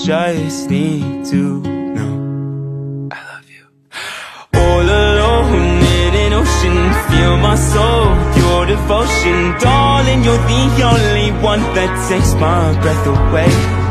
just need to know I love you. All alone in an ocean, feel my soul, your devotion. Darling, you're the only one that takes my breath away.